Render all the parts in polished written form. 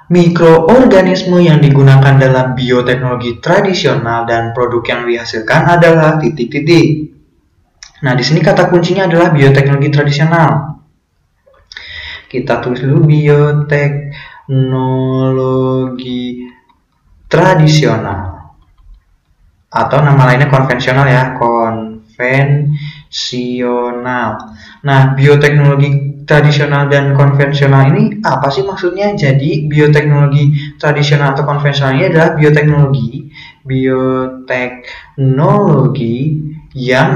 Mikroorganisme yang digunakan dalam bioteknologi tradisional dan produk yang dihasilkan adalah titik-titik. Nah, di sini kata kuncinya adalah bioteknologi tradisional. Kita tulis dulu bioteknologi tradisional. Atau nama lainnya konvensional ya, konvensional. Nah, bioteknologi tradisional dan konvensional ini apa sih maksudnya? Jadi bioteknologi tradisional atau konvensional ini adalah bioteknologi yang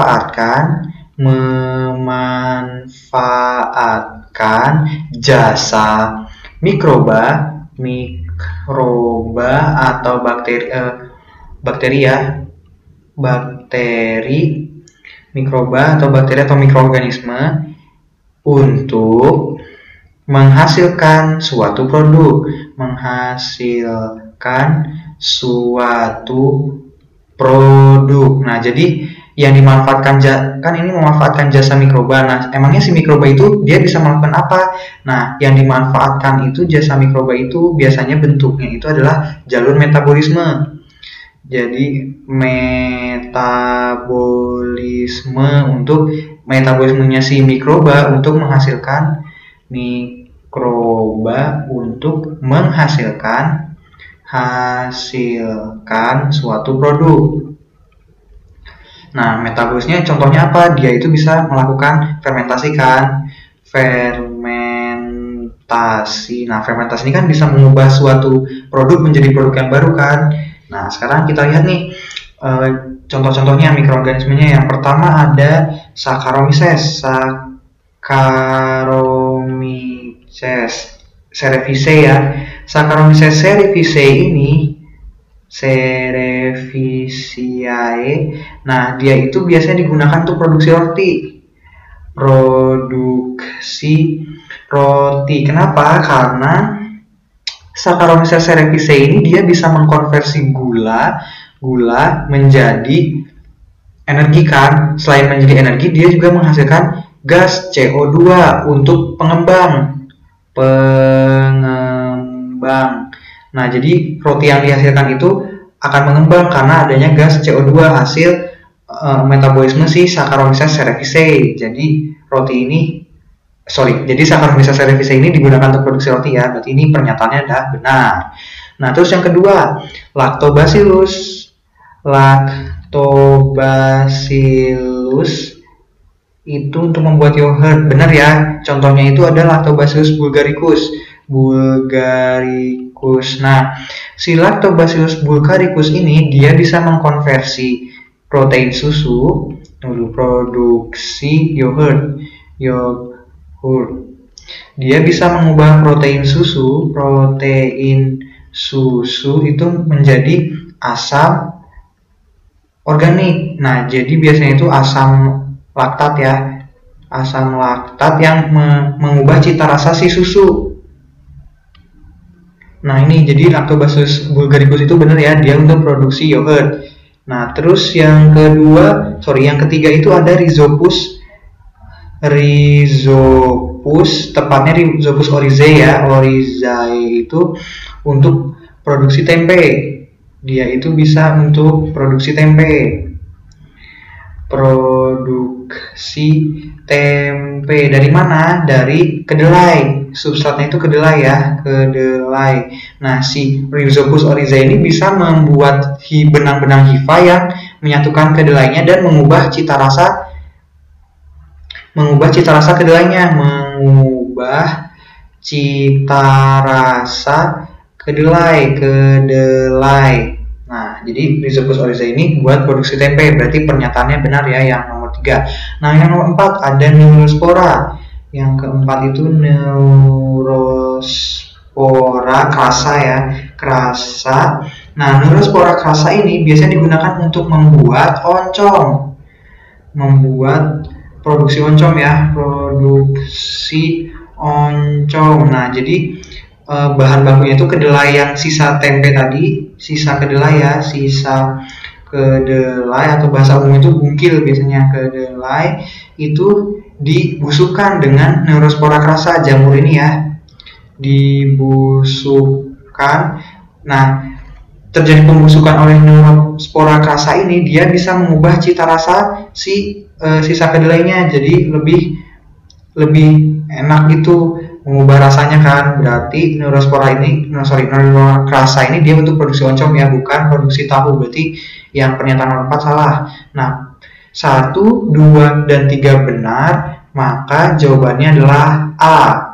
memanfaatkan jasa mikroba atau bakteri atau mikroorganisme untuk menghasilkan suatu produk, Nah, jadi yang dimanfaatkan kan ini memanfaatkan jasa mikroba. Nah, emangnya si mikroba itu dia bisa melakukan apa? Nah, yang dimanfaatkan itu jasa mikroba itu biasanya bentuknya itu adalah jalur metabolisme. Jadi metabolismenya si mikroba untuk menghasilkan suatu produk. Nah, metabolisnya contohnya apa? Dia itu bisa melakukan fermentasi. Nah, fermentasi ini kan bisa mengubah suatu produk menjadi produk yang baru kan. Nah, sekarang kita lihat nih contoh-contohnya mikroorganismenya. Yang pertama ada Saccharomyces cerevisiae ya. Saccharomyces cerevisiae. Nah, dia itu biasanya digunakan untuk produksi roti. Kenapa? Karena Saccharomyces cerevisiae ini dia bisa mengkonversi gula menjadi energi kan. Selain menjadi energi, dia juga menghasilkan gas CO2 untuk pengembang. Nah, jadi roti yang dihasilkan itu akan mengembang karena adanya gas CO2 hasil metabolisme si Saccharomyces cerevisiae. Jadi Saccharomyces cerevisiae ini digunakan untuk produksi roti ya. Berarti ini pernyataannya adalah benar. Nah, terus yang kedua, Lactobacillus itu untuk membuat yogurt. Benar ya. Contohnya itu ada Lactobacillus bulgaricus. Nah, si Lactobacillus bulgaricus ini dia bisa mengkonversi protein susu untuk produksi yogurt. Dia bisa mengubah protein susu itu menjadi asam organik. Nah, jadi biasanya itu asam laktat ya. Asam laktat yang mengubah cita rasa si susu. Nah, ini jadi Lactobacillus bulgaricus itu benar ya, dia untuk produksi yogurt. Nah, terus yang ketiga itu ada Rhizopus, tepatnya Rhizopus oryzae ya. Oryzae itu untuk produksi tempe. Dia itu bisa untuk produksi tempe. Dari mana? Dari kedelai. Substratnya itu kedelai ya, kedelai. Nah, si Rhizopus oryzae ini bisa membuat benang-benang hifa yang menyatukan kedelainya dan mengubah cita rasa kedelainya, kedelai. Nah, jadi Rhizopus oryzae ini buat produksi tempe. Berarti pernyataannya benar ya yang nomor 3. Nah, yang nomor 4 ada Neurospora. Yang keempat itu Neurospora crassa ya, crassa. Nah, Neurospora crassa ini biasanya digunakan untuk membuat produksi oncom ya, Nah, jadi bahan bakunya itu kedelai yang sisa tempe tadi, sisa kedelai atau bahasa umum itu bungkil biasanya. Kedelai itu dibusukkan dengan Neurospora crassa, jamur ini ya. dibusukkan. Nah, terjadi pembusukan oleh neurospora krasa ini, dia bisa mengubah cita rasa si sisa kedelainya jadi lebih enak gitu, mengubah rasanya kan. Berarti neurospora krasa ini dia untuk produksi oncom ya, bukan produksi tahu. Berarti yang pernyataan nomor 4 salah. Nah, 1, 2, dan 3 benar, maka jawabannya adalah A.